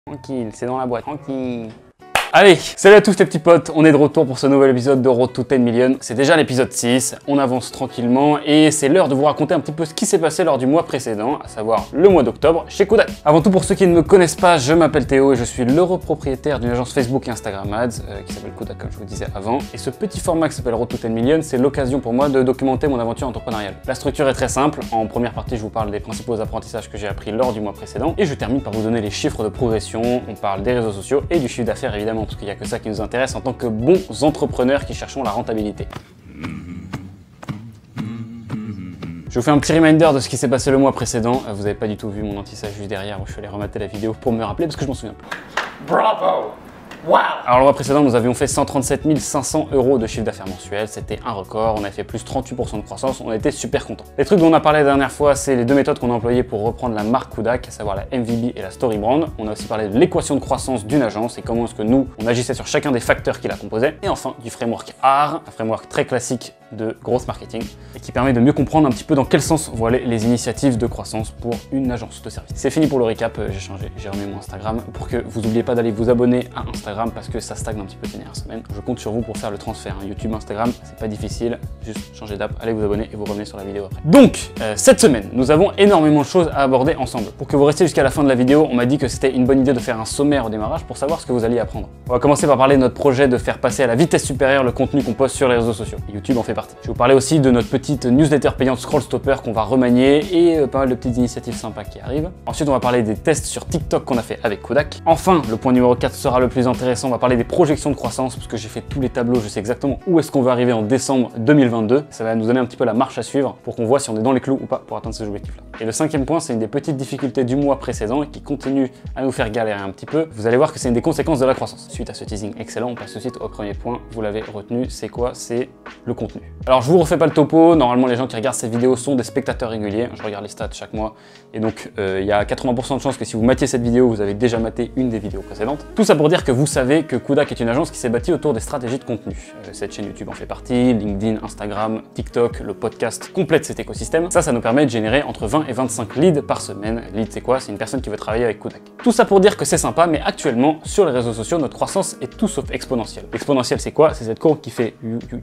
Tranquille, c'est dans la boîte, tranquille. Allez, salut à tous les petits potes, on est de retour pour ce nouvel épisode de Road to 10 Million. C'est déjà l'épisode 6, on avance tranquillement et c'est l'heure de vous raconter un petit peu ce qui s'est passé lors du mois précédent, à savoir le mois d'octobre chez Kodak. Avant tout, pour ceux qui ne me connaissent pas, je m'appelle Théo et je suis l'heureux propriétaire d'une agence Facebook et Instagram Ads qui s'appelle Kodak comme je vous disais avant. Et ce petit format qui s'appelle Road to 10 Million, c'est l'occasion pour moi de documenter mon aventure entrepreneuriale. La structure est très simple, en première partie je vous parle des principaux apprentissages que j'ai appris lors du mois précédent et je termine par vous donner les chiffres de progression, on parle des réseaux sociaux et du chiffre d'affaires évidemment parce qu'il n'y a que ça qui nous intéresse en tant que bons entrepreneurs qui cherchons la rentabilité. Je vous fais un petit reminder de ce qui s'est passé le mois précédent. Vous n'avez pas du tout vu mon anti-sage juste derrière où je suis allé remater la vidéo pour me rappeler parce que je m'en souviens plus. Bravo! Wow. Alors le mois précédent, nous avions fait 137 500 € de chiffre d'affaires mensuel, c'était un record, on a fait plus 38% de croissance, on a été super contents. Les trucs dont on a parlé la dernière fois, c'est les deux méthodes qu'on a employées pour reprendre la marque Kodak, à savoir la MVB et la Story Brand. On a aussi parlé de l'équation de croissance d'une agence et comment est-ce que nous, on agissait sur chacun des facteurs qui la composaient. Et enfin, du framework ART, un framework très classique de growth marketing et qui permet de mieux comprendre un petit peu dans quel sens vont aller les initiatives de croissance pour une agence de service. C'est fini pour le recap, j'ai changé, j'ai remis mon Instagram pour que vous n'oubliez pas d'aller vous abonner à Instagram parce que ça stagne un petit peu ces dernières semaines. Je compte sur vous pour faire le transfert, hein. YouTube, Instagram, c'est pas difficile, juste changer d'app, allez vous abonner et vous revenez sur la vidéo après. Donc, cette semaine, nous avons énormément de choses à aborder ensemble. Pour que vous restiez jusqu'à la fin de la vidéo, on m'a dit que c'était une bonne idée de faire un sommaire au démarrage pour savoir ce que vous alliez apprendre. On va commencer par parler de notre projet de faire passer à la vitesse supérieure le contenu qu'on poste sur les réseaux sociaux. Et YouTube en fait partie. Je vais vous parler aussi de notre petite newsletter payante Scrollstopper qu'on va remanier et pas mal de petites initiatives sympas qui arrivent. Ensuite, on va parler des tests sur TikTok qu'on a fait avec Kodak. Enfin, le point numéro 4 sera le plus intéressant, on va parler des projections de croissance parce que j'ai fait tous les tableaux, je sais exactement où est-ce qu'on va arriver en décembre 2022. Ça va nous donner un petit peu la marche à suivre pour qu'on voit si on est dans les clous ou pas pour atteindre ces objectifs-là. Et le cinquième point, c'est une des petites difficultés du mois précédent et qui continue à nous faire galérer un petit peu. Vous allez voir que c'est une des conséquences de la croissance. Suite à ce teasing excellent, on passe tout de suite au premier point. Vous l'avez retenu, c'est quoi? C'est le contenu. Alors je vous refais pas le topo, normalement les gens qui regardent cette vidéo sont des spectateurs réguliers, je regarde les stats chaque mois et donc il y a 80% de chances que si vous matiez cette vidéo, vous avez déjà maté une des vidéos précédentes. Tout ça pour dire que vous savez que Kodak est une agence qui s'est bâtie autour des stratégies de contenu. Cette chaîne YouTube en fait partie, LinkedIn, Instagram, TikTok, le podcast complète cet écosystème. Ça nous permet de générer entre 20 et 25 leads par semaine. Lead c'est quoi? C'est une personne qui veut travailler avec Kodak. Tout ça pour dire que c'est sympa, mais actuellement sur les réseaux sociaux, notre croissance est tout sauf exponentielle. L'exponentielle c'est quoi? C'est cette courbe qui fait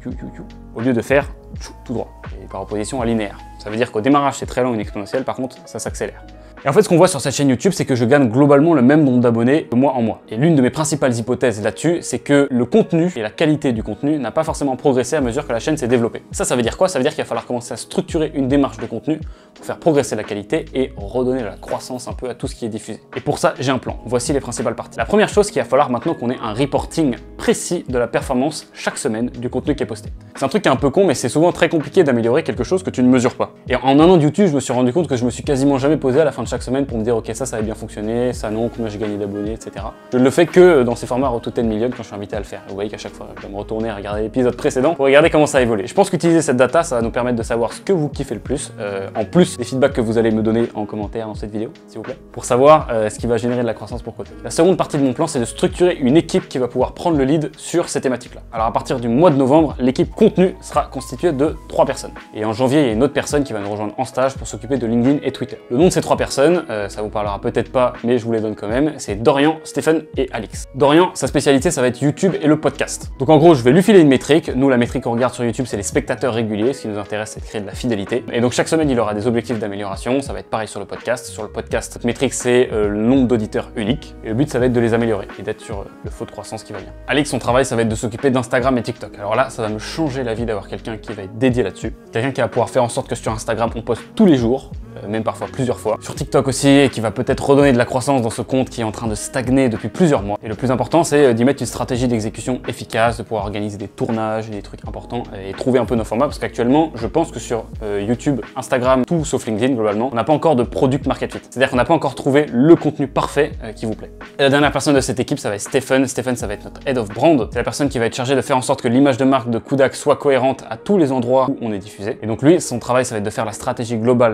au lieu de faire tout droit, et par opposition à linéaire. Ça veut dire qu'au démarrage c'est très lent une exponentielle, par contre ça s'accélère. Et en fait ce qu'on voit sur cette chaîne YouTube c'est que je gagne globalement le même nombre d'abonnés de mois en mois. Et l'une de mes principales hypothèses là-dessus c'est que le contenu et la qualité du contenu n'a pas forcément progressé à mesure que la chaîne s'est développée. Ça veut dire quoi? Ça veut dire qu'il va falloir commencer à structurer une démarche de contenu pour faire progresser la qualité et redonner de la croissance un peu à tout ce qui est diffusé. Et pour ça j'ai un plan. Voici les principales parties. La première chose qu'il va falloir maintenant qu'on ait un reporting précis de la performance chaque semaine du contenu qui est posté. C'est un truc qui est un peu con mais c'est souvent très compliqué d'améliorer quelque chose que tu ne mesures pas. Et en un an de YouTube je me suis rendu compte que je me suis quasiment jamais posé à la fin de chaque semaine pour me dire ok ça avait bien fonctionné, ça non, combien j'ai gagné d'abonnés, etc. Je ne le fais que dans ces formats Road to 10 Million quand je suis invité à le faire. Vous voyez qu'à chaque fois je vais me retourner à regarder l'épisode précédent pour regarder comment ça a évolué. Je pense qu'utiliser cette data ça va nous permettre de savoir ce que vous kiffez le plus, en plus des feedbacks que vous allez me donner en commentaire dans cette vidéo s'il vous plaît, pour savoir ce qui va générer de la croissance pour Kodak. La seconde partie de mon plan c'est de structurer une équipe qui va pouvoir prendre le lead sur ces thématiques là. Alors à partir du mois de novembre, l'équipe contenu sera constituée de 3 personnes. Et en janvier il y a une autre personne qui va nous rejoindre en stage pour s'occuper de LinkedIn et Twitter. Le nom de ces 3 personnes, ça vous parlera peut-être pas, mais je vous les donne quand même, c'est Dorian, Stéphane et Alix. Dorian, sa spécialité, ça va être YouTube et le podcast. Donc en gros, je vais lui filer une métrique. Nous, la métrique qu'on regarde sur YouTube, c'est les spectateurs réguliers. Ce qui nous intéresse, c'est de créer de la fidélité. Et donc chaque semaine, il aura des objectifs d'amélioration. Ça va être pareil sur le podcast. Sur le podcast, cette métrique, c'est le nombre d'auditeurs uniques. Et le but, ça va être de les améliorer et d'être sur le flot de croissance qui va bien. Alix, son travail, ça va être de s'occuper d'Instagram et TikTok. Alors là, ça va me changer la vie d'avoir quelqu'un qui va être dédié là-dessus. Quelqu'un qui va pouvoir faire en sorte que sur Instagram, on poste tous les jours, même parfois plusieurs fois. Sur TikTok aussi, et qui va peut-être redonner de la croissance dans ce compte qui est en train de stagner depuis plusieurs mois. Et le plus important, c'est d'y mettre une stratégie d'exécution efficace, de pouvoir organiser des tournages, des trucs importants et trouver un peu nos formats parce qu'actuellement, je pense que sur YouTube, Instagram, tout sauf LinkedIn globalement, on n'a pas encore de product market fit. C'est-à-dire qu'on n'a pas encore trouvé le contenu parfait qui vous plaît. Et la dernière personne de cette équipe, ça va être Stéphane. Stéphane, ça va être notre Head of Brand. C'est la personne qui va être chargée de faire en sorte que l'image de marque de Kodak soit cohérente à tous les endroits où on est diffusé. Et donc lui, son travail, ça va être de faire la stratégie globale de contenu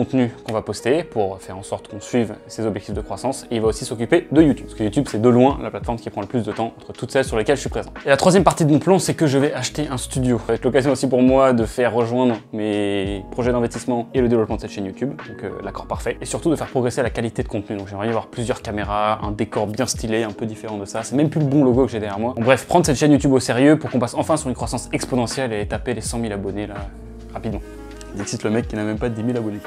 contenu qu'on va poster pour faire en sorte qu'on suive ses objectifs de croissance. Et il va aussi s'occuper de YouTube. Parce que YouTube, c'est de loin la plateforme qui prend le plus de temps entre toutes celles sur lesquelles je suis présent. Et la troisième partie de mon plan, c'est que je vais acheter un studio. Ça va être l'occasion aussi pour moi de faire rejoindre mes projets d'investissement et le développement de cette chaîne YouTube. Donc l'accord parfait. Et surtout de faire progresser la qualité de contenu. Donc j'aimerais y avoir plusieurs caméras, un décor bien stylé, un peu différent de ça. C'est même plus le bon logo que j'ai derrière moi. Bon, bref, prendre cette chaîne YouTube au sérieux pour qu'on passe enfin sur une croissance exponentielle et taper les 100 000 abonnés là, rapidement. Dixit le mec qui n'a même pas 10 000 abonnés.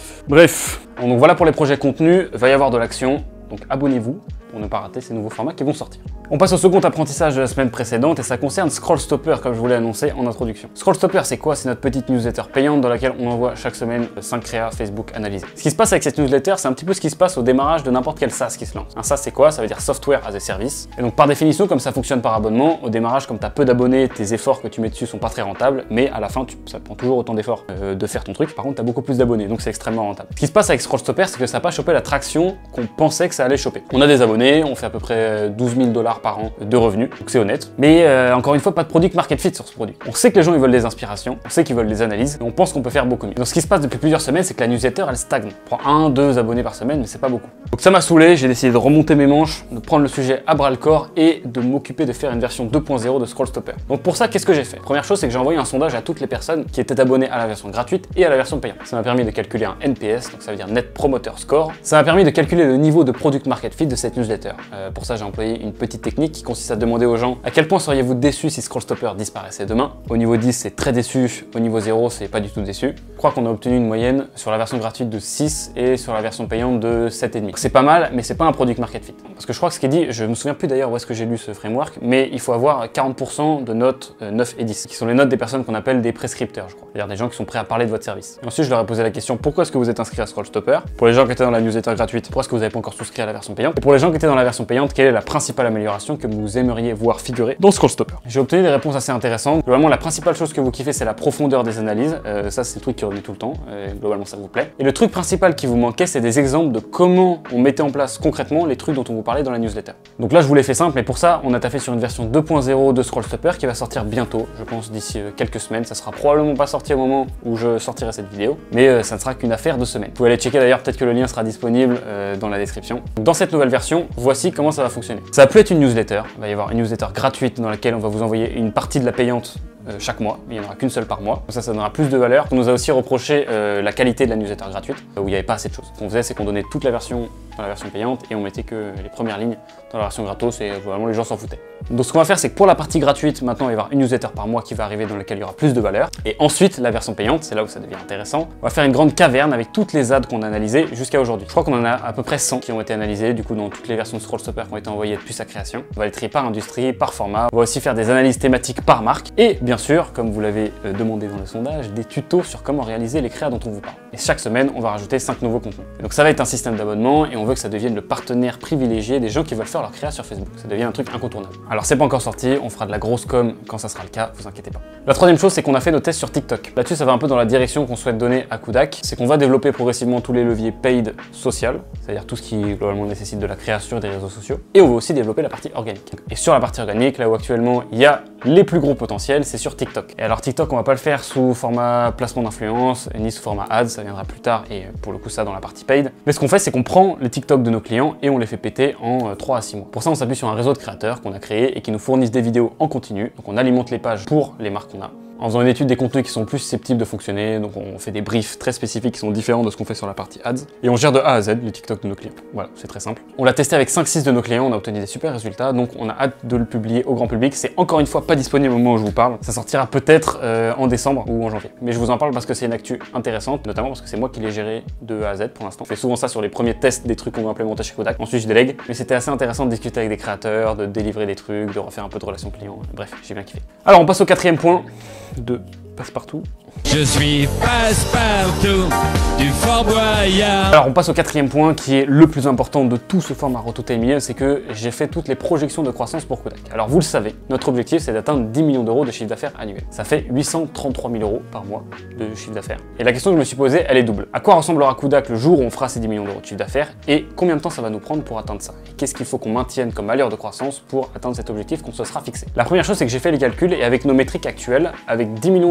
Bref, donc voilà pour les projets contenus, va y avoir de l'action, donc abonnez-vous pour ne pas rater ces nouveaux formats qui vont sortir. On passe au second apprentissage de la semaine précédente et ça concerne Scrollstopper comme je vous l'ai annoncé en introduction. Scrollstopper c'est quoi? C'est notre petite newsletter payante dans laquelle on envoie chaque semaine 5 créas Facebook analysés. Ce qui se passe avec cette newsletter, c'est un petit peu ce qui se passe au démarrage de n'importe quel SaaS qui se lance. Un SaaS c'est quoi? Ça veut dire Software as a Service. Et donc par définition, comme ça fonctionne par abonnement, au démarrage comme tu as peu d'abonnés, tes efforts que tu mets dessus sont pas très rentables, mais à la fin ça prend toujours autant d'efforts de faire ton truc. Par contre tu as beaucoup plus d'abonnés, donc c'est extrêmement rentable. Ce qui se passe avec Scrollstopper, c'est que ça n'a pas chopé la traction qu'on pensait que ça allait choper. On a des abonnés, on fait à peu près 12 000 $ par an de revenus, donc c'est honnête. Mais encore une fois, pas de product market fit sur ce produit. On sait que les gens ils veulent des inspirations, on sait qu'ils veulent des analyses, et on pense qu'on peut faire beaucoup mieux. Donc ce qui se passe depuis plusieurs semaines, c'est que la newsletter elle stagne. On prend 1-2 abonnés par semaine, mais c'est pas beaucoup. Donc ça m'a saoulé, j'ai décidé de remonter mes manches, de prendre le sujet à bras le corps et de m'occuper de faire une version 2.0 de Scrollstopper. Donc pour ça, qu'est-ce que j'ai fait? Première chose, c'est que j'ai envoyé un sondage à toutes les personnes qui étaient abonnées à la version gratuite et à la version payante. Ça m'a permis de calculer un NPS, donc ça veut dire Net Promoter Score. Ça m'a permis de calculer le niveau de product market fit de cette newsletter. Pour ça, j'ai employé une petite technique qui consiste à demander aux gens à quel point seriez-vous déçus si Scrollstopper disparaissait demain. Au niveau 10, c'est très déçu, au niveau 0, c'est pas du tout déçu. Je crois qu'on a obtenu une moyenne sur la version gratuite de 6 et sur la version payante de 7,5. C'est pas mal, mais c'est pas un product market fit. Parce que je crois que ce qui est dit, je me souviens plus d'ailleurs où est-ce que j'ai lu ce framework, mais il faut avoir 40% de notes 9 et 10, qui sont les notes des personnes qu'on appelle des prescripteurs, je crois. C'est-à-dire des gens qui sont prêts à parler de votre service. Et ensuite, je leur ai posé la question, pourquoi est-ce que vous êtes inscrit à Scrollstopper? Pour les gens qui étaient dans la newsletter gratuite, pourquoi est-ce que vous n'avez pas encore souscrit à la version payante? Et pour les gens qui étaient dans la version payante, quelle est la principale amélioration que vous aimeriez voir figurer dans Scrollstopper? J'ai obtenu des réponses assez intéressantes. Globalement, la principale chose que vous kiffez, c'est la profondeur des analyses. Ça, c'est le truc qui revient tout le temps. Globalement, ça vous plaît. Et le truc principal qui vous manquait, c'est des exemples de comment on mettait en place concrètement les trucs dont on vous parlait dans la newsletter. Donc là, je vous l'ai fait simple, mais pour ça, on a taffé sur une version 2.0 de Scrollstopper qui va sortir bientôt. Je pense d'ici quelques semaines. Ça sera probablement pas sorti au moment où je sortirai cette vidéo, mais ça ne sera qu'une affaire de semaines. Vous pouvez aller checker d'ailleurs, peut-être que le lien sera disponible dans la description. Dans cette nouvelle version, voici comment ça va fonctionner. Ça va plus être une newsletter. Il va y avoir une newsletter gratuite dans laquelle on va vous envoyer une partie de la payante chaque mois, mais il n'y en aura qu'une seule par mois. Ça donnera plus de valeur. On nous a aussi reproché la qualité de la newsletter gratuite, où il n'y avait pas assez de choses. Ce qu'on faisait, c'est qu'on donnait toute la version dans la version payante et on mettait que les premières lignes dans la version gratos et vraiment les gens s'en foutaient. Donc ce qu'on va faire, c'est que pour la partie gratuite, maintenant il va y avoir une newsletter par mois qui va arriver dans laquelle il y aura plus de valeur. Et ensuite, la version payante, c'est là où ça devient intéressant. On va faire une grande caverne avec toutes les ads qu'on a analysées jusqu'à aujourd'hui. Je crois qu'on en a à peu près 100 qui ont été analysées, du coup dans toutes les versions de Scrollstopper qui ont été envoyées depuis sa création. On va les trier par industrie, par format. On va aussi faire des analyses thématiques par marque. Et bien sûr, comme vous l'avez demandé dans le sondage, des tutos sur comment réaliser les créas dont on vous parle. Et chaque semaine, on va rajouter 5 nouveaux contenus. Et donc ça va être un système d'abonnement et on veut que ça devienne le partenaire privilégié des gens qui veulent faire leur créa sur Facebook. Ça devient un truc incontournable. Alors c'est pas encore sorti, on fera de la grosse com quand ça sera le cas, vous inquiétez pas. La troisième chose, c'est qu'on a fait nos tests sur TikTok. Là-dessus, ça va un peu dans la direction qu'on souhaite donner à Kudak. C'est qu'on va développer progressivement tous les leviers paid social, c'est-à-dire tout ce qui globalement nécessite de la création des réseaux sociaux. Et on va aussi développer la partie organique. Et sur la partie organique, là où actuellement il y a les plus gros potentiels, c'est sur TikTok. Et alors TikTok, on va pas le faire sous format placement d'influence, ni sous format ads, ça viendra plus tard et pour le coup ça dans la partie paid. Mais ce qu'on fait, c'est qu'on prend les TikTok de nos clients et on les fait péter en 3 à 6 mois. Pour ça, on s'appuie sur un réseau de créateurs qu'on a créé et qui nous fournissent des vidéos en continu. Donc on alimente les pages pour les marques qu'on a. En faisant une étude des contenus qui sont plus susceptibles de fonctionner, donc on fait des briefs très spécifiques qui sont différents de ce qu'on fait sur la partie ads, et on gère de A à Z les TikTok de nos clients. Voilà, c'est très simple. On l'a testé avec 5-6 de nos clients, on a obtenu des super résultats, donc on a hâte de le publier au grand public. C'est encore une fois pas disponible au moment où je vous parle, ça sortira peut-être en décembre ou en janvier. Mais je vous en parle parce que c'est une actu intéressante, notamment parce que c'est moi qui l'ai géré de A à Z pour l'instant. Je fais souvent ça sur les premiers tests des trucs qu'on va implémenter chez Kudak, ensuite je délègue, mais c'était assez intéressant de discuter avec des créateurs, de délivrer des trucs, de refaire un peu de relations clients, bref, j'ai bien kiffé. Alors on passe au quatrième point de Passepartout. Je suis Passepartout du Fort Boyard. Alors on passe au quatrième point qui est le plus important de tout ce format Road to 10 millions, c'est que j'ai fait toutes les projections de croissance pour Kudak. Alors vous le savez, notre objectif c'est d'atteindre 10 millions d'euros de chiffre d'affaires annuel. Ça fait 833 000 euros par mois de chiffre d'affaires. Et la question que je me suis posée, elle est double. À quoi ressemblera Kudak le jour où on fera ces 10 millions d'euros de chiffre d'affaires et combien de temps ça va nous prendre pour atteindre ça? Et qu'est-ce qu'il faut qu'on maintienne comme valeur de croissance pour atteindre cet objectif qu'on se sera fixé? La première chose c'est que j'ai fait les calculs et avec nos métriques actuelles, avec 10 millions d'euros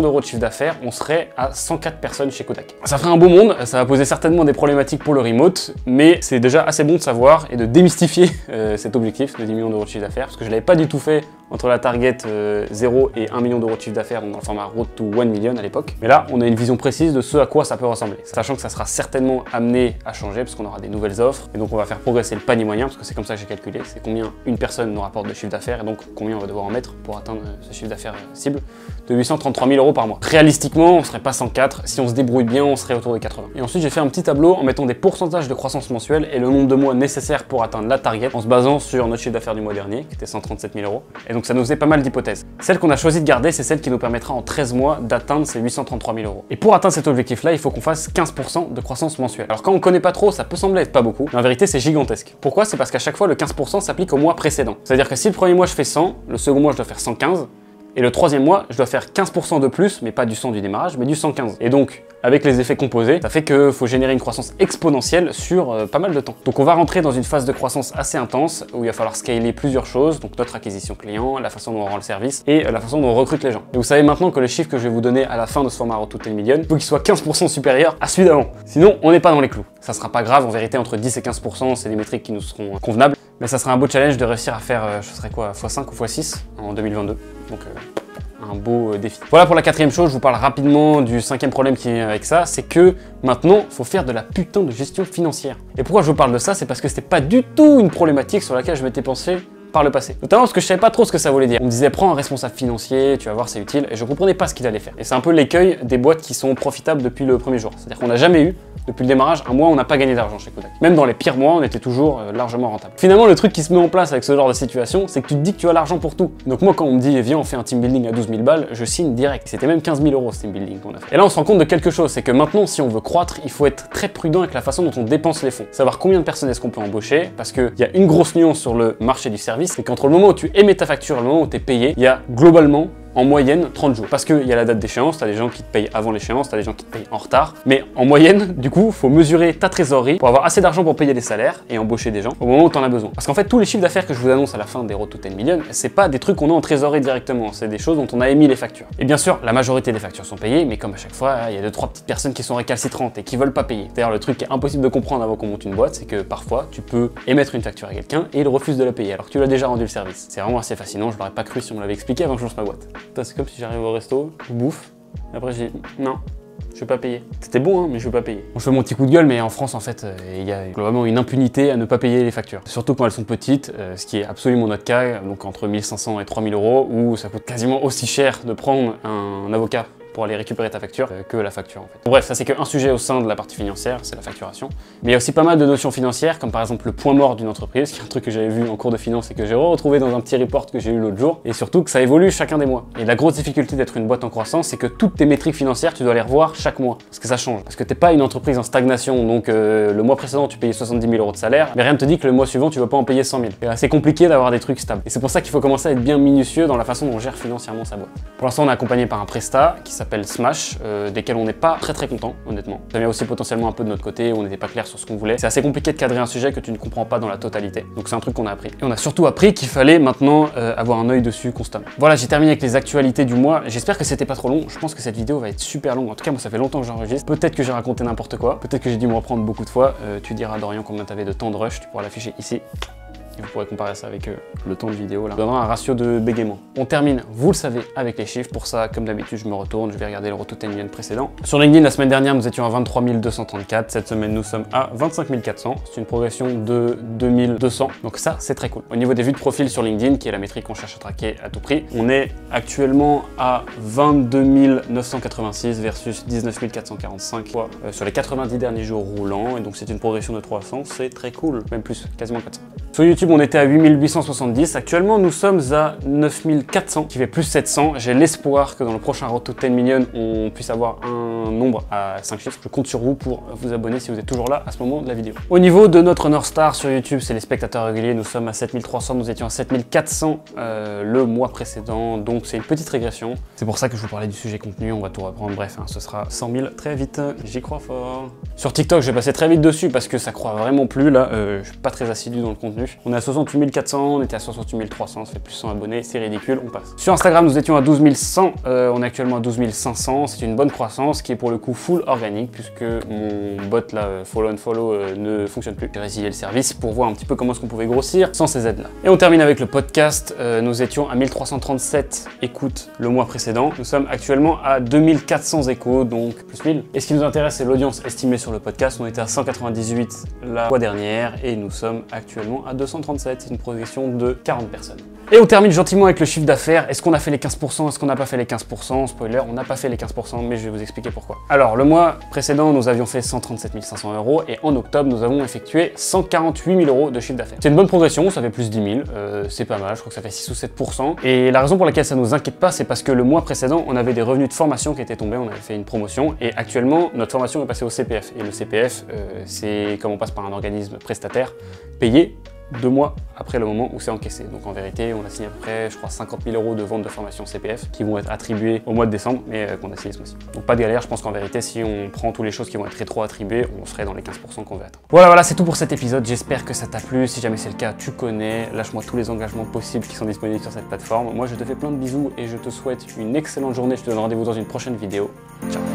d'euros de chiffre d'affaires, on serait à 104 personnes chez Kodak. Ça ferait un beau monde, ça va poser certainement des problématiques pour le remote, mais c'est déjà assez bon de savoir et de démystifier cet objectif de 10 millions d'euros de chiffre d'affaires, parce que je l'avais pas du tout fait entre la target 0 et 1 million d'euros de chiffre d'affaires, donc dans le format Road to 1 million à l'époque. Mais là, on a une vision précise de ce à quoi ça peut ressembler, sachant que ça sera certainement amené à changer, parce qu'on aura des nouvelles offres, et donc on va faire progresser le panier moyen, parce que c'est comme ça que j'ai calculé, c'est combien une personne nous rapporte de chiffre d'affaires, et donc combien on va devoir en mettre pour atteindre ce chiffre d'affaires cible de 833 000 euros par mois. Réalistiquement, on serait pas 104, si on se débrouille bien, on serait autour des 80. Et ensuite, j'ai fait un petit tableau en mettant des pourcentages de croissance mensuelle et le nombre de mois nécessaires pour atteindre la target, en se basant sur notre chiffre d'affaires du mois dernier, qui était 137 000 euros. Et donc ça nous faisait pas mal d'hypothèses. Celle qu'on a choisi de garder, c'est celle qui nous permettra en 13 mois d'atteindre ces 833 000 euros. Et pour atteindre cet objectif-là, il faut qu'on fasse 15% de croissance mensuelle. Alors quand on connaît pas trop, ça peut sembler être pas beaucoup, mais en vérité, c'est gigantesque. Pourquoi? C'est parce qu'à chaque fois, le 15% s'applique au mois précédent. C'est-à-dire que si le premier mois je fais 100, le second mois je dois faire 115, et le troisième mois, je dois faire 15% de plus, mais pas du 100 du démarrage, mais du 115. Et donc, avec les effets composés, ça fait qu'il faut générer une croissance exponentielle sur pas mal de temps. Donc on va rentrer dans une phase de croissance assez intense, où il va falloir scaler plusieurs choses, donc notre acquisition client, la façon dont on rend le service, et la façon dont on recrute les gens. Et vous savez maintenant que le chiffre que je vais vous donner à la fin de ce format Road to 10 million, il faut qu'il soit 15% supérieur à celui d'avant. Sinon, on n'est pas dans les clous. Ça sera pas grave, en vérité, entre 10 et 15%, c'est des métriques qui nous seront convenables. Mais ça sera un beau challenge de réussir à faire, je serais quoi, x5 ou x6 en 2022. Donc un beau défi. Voilà pour la quatrième chose, je vous parle rapidement du cinquième problème qui est avec ça, c'est que maintenant, il faut faire de la putain de gestion financière. Et pourquoi je vous parle de ça? C'est parce que c'était pas du tout une problématique sur laquelle je m'étais pensé par le passé. Notamment parce que je savais pas trop ce que ça voulait dire. On me disait prends un responsable financier, tu vas voir c'est utile, et je comprenais pas ce qu'il allait faire. Et c'est un peu l'écueil des boîtes qui sont profitables depuis le premier jour. C'est-à-dire qu'on n'a jamais eu, depuis le démarrage, un mois où on n'a pas gagné d'argent chez Kodak. Même dans les pires mois, on était toujours largement rentable. Finalement, le truc qui se met en place avec ce genre de situation, c'est que tu te dis que tu as l'argent pour tout. Donc moi, quand on me dit viens on fait un team building à 12 000 balles, je signe direct. C'était même 15 000 euros ce team building qu'on a fait. Et là, on se rend compte de quelque chose, c'est que maintenant, si on veut croître, il faut être très prudent avec la façon dont on dépense les fonds. Savoir combien de personnes est-ce qu'on peut embaucher, parce qu'il y a une grosse nuance sur le marché du service, c'est qu'entre le moment où tu émets ta facture et le moment où tu es payé, il y a globalement en moyenne 30 jours. Parce qu'il y a la date d'échéance, t'as des gens qui te payent avant l'échéance, t'as des gens qui te payent en retard. Mais en moyenne, du coup, faut mesurer ta trésorerie pour avoir assez d'argent pour payer les salaires et embaucher des gens au moment où t'en as besoin. Parce qu'en fait, tous les chiffres d'affaires que je vous annonce à la fin des Road to 10 million, c'est pas des trucs qu'on a en trésorerie directement, c'est des choses dont on a émis les factures. Et bien sûr, la majorité des factures sont payées, mais comme à chaque fois, il y a 2-3 petites personnes qui sont récalcitrantes et qui veulent pas payer. D'ailleurs, le truc qui est impossible de comprendre avant qu'on monte une boîte, c'est que parfois, tu peux émettre une facture à quelqu'un et il refuse de la payer alors que tu l'as déjà rendu le service. C'est vraiment assez fascinant, je l'aurais pas cru si on me l'avait expliqué avant que je lance ma boîte. C'est comme si j'arrive au resto, je bouffe, et après j'ai non, je vais pas payer. C'était bon, hein, mais je vais pas payer. Bon, je fais mon petit coup de gueule, mais en France, en fait, il y a globalement une impunité à ne pas payer les factures. Surtout quand elles sont petites, ce qui est absolument notre cas, donc entre 1500 et 3000 euros, où ça coûte quasiment aussi cher de prendre un avocat pour aller récupérer ta facture que la facture en fait. Bon, bref, ça c'est qu'un sujet au sein de la partie financière, c'est la facturation. Mais il y a aussi pas mal de notions financières, comme par exemple le point mort d'une entreprise, qui est un truc que j'avais vu en cours de finance et que j'ai retrouvé dans un petit report que j'ai eu l'autre jour, et surtout que ça évolue chacun des mois. Et la grosse difficulté d'être une boîte en croissance, c'est que toutes tes métriques financières, tu dois les revoir chaque mois, parce que ça change. Parce que t'es pas une entreprise en stagnation, donc le mois précédent tu payais 70 000 euros de salaire, mais rien ne te dit que le mois suivant tu vas pas en payer 100 000. C'est assez compliqué d'avoir des trucs stables. Et c'est pour ça qu'il faut commencer à être bien minutieux dans la façon dont on gère financièrement sa boîte. Pour l'instant, on est accompagné par un prestat qui s'appelle Smash, desquels on n'est pas très content, honnêtement. Ça vient aussi potentiellement un peu de notre côté, où on n'était pas clair sur ce qu'on voulait. C'est assez compliqué de cadrer un sujet que tu ne comprends pas dans la totalité. Donc c'est un truc qu'on a appris. Et on a surtout appris qu'il fallait maintenant avoir un œil dessus constamment. Voilà, j'ai terminé avec les actualités du mois. J'espère que c'était pas trop long. Je pense que cette vidéo va être super longue. En tout cas, moi ça fait longtemps que j'enregistre. Peut-être que j'ai raconté n'importe quoi. Peut-être que j'ai dû me reprendre beaucoup de fois. Tu diras à Dorian combien t'avais de temps de rush. Tu pourras l'afficher ici. Vous pourrez comparer ça avec le temps de vidéo là. Ça donnera un ratio de bégaiement. On termine, vous le savez, avec les chiffres. Pour ça, comme d'habitude, je me retourne, je vais regarder le Road to 10 million précédent. Sur LinkedIn, la semaine dernière, nous étions à 23 234. Cette semaine, nous sommes à 25 400. C'est une progression de 2200. Donc ça, c'est très cool. Au niveau des vues de profil sur LinkedIn, qui est la métrique qu'on cherche à traquer à tout prix, on est actuellement à 22 986 versus 19 445 sur les 90 derniers jours roulants. Et donc c'est une progression de 300. C'est très cool. Même plus, quasiment 400. Sur YouTube, on était à 8870. Actuellement, nous sommes à 9400, qui fait plus 700. J'ai l'espoir que dans le prochain Road to 10 million, on puisse avoir un nombre à 5 chiffres. Je compte sur vous pour vous abonner si vous êtes toujours là à ce moment de la vidéo. Au niveau de notre North Star sur YouTube, c'est les spectateurs réguliers. Nous sommes à 7300, nous étions à 7400 le mois précédent. Donc c'est une petite régression. C'est pour ça que je vous parlais du sujet contenu. On va tout reprendre. Bref, hein, ce sera 100 000 très vite. J'y crois fort. Sur TikTok, je vais passer très vite dessus parce que ça croit vraiment plus. Là, je suis pas très assidu dans le contenu. On est à 68 400, on était à 68 300, ça fait plus 100 abonnés, c'est ridicule, on passe. Sur Instagram, nous étions à 12 100, on est actuellement à 12 500, c'est une bonne croissance qui est pour le coup full organique puisque mon bot là, follow and follow, ne fonctionne plus. J'ai résilié le service pour voir un petit peu comment est-ce qu'on pouvait grossir sans ces aides là. Et on termine avec le podcast, nous étions à 1337 écoutes le mois précédent, nous sommes actuellement à 2400 échos, donc plus 1000. Et ce qui nous intéresse, c'est l'audience estimée sur le podcast, on était à 198 la fois dernière et nous sommes actuellement à 237, c'est une progression de 40 personnes. Et on termine gentiment avec le chiffre d'affaires. Est-ce qu'on a fait les 15%? Est-ce qu'on n'a pas fait les 15%? Spoiler, on n'a pas fait les 15%, mais je vais vous expliquer pourquoi. Alors, le mois précédent, nous avions fait 137 500 € et en octobre, nous avons effectué 148 000 € de chiffre d'affaires. C'est une bonne progression, ça fait plus 10 000, c'est pas mal, je crois que ça fait 6 ou 7%. Et la raison pour laquelle ça nous inquiète pas, c'est parce que le mois précédent, on avait des revenus de formation qui étaient tombés, on avait fait une promotion et actuellement, notre formation est passée au CPF. Et le CPF, c'est comme on passe par un organisme prestataire payé 2 mois après le moment où c'est encaissé. Donc en vérité, on a signé à peu près, je crois, 50 000 € de vente de formation CPF qui vont être attribués au mois de décembre, mais qu'on a signé ce mois-ci. Donc pas de galère, je pense qu'en vérité, si on prend toutes les choses qui vont être rétro-attribuées, on serait dans les 15% qu'on veut atteindre. Voilà, c'est tout pour cet épisode. J'espère que ça t'a plu. Si jamais c'est le cas, tu connais. Lâche-moi tous les engagements possibles qui sont disponibles sur cette plateforme. Moi, je te fais plein de bisous et je te souhaite une excellente journée. Je te donne rendez-vous dans une prochaine vidéo. Ciao.